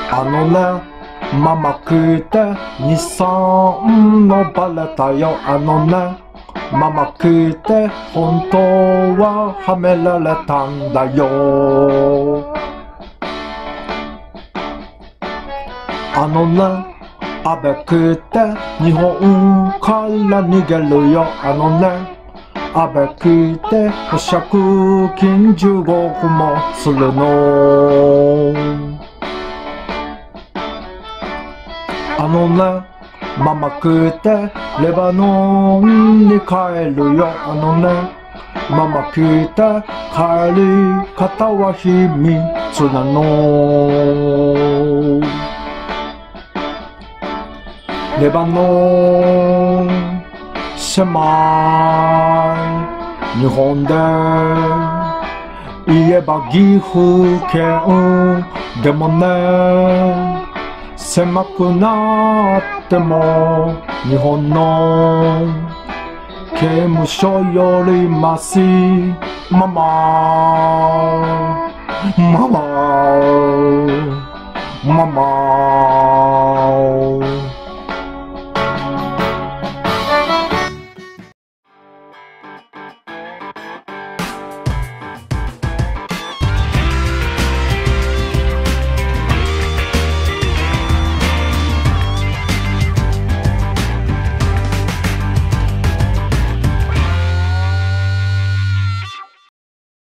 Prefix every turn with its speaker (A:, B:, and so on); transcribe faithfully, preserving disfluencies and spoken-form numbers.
A: あのね、ママくてにさんのバレたよ。あのね、ママくて本当ははめられたんだよ。あのね、あべくて日本から逃げるよ。あのね、あべくて保釈金じゅうごおくもするの。あのね、ママくてレバノンに帰るよ。あのね、ママくて帰り方は秘密なの。レバノン狭い日本で言えば岐阜県でもね、狭くなっても日本の刑務所よりマシ。ママママママ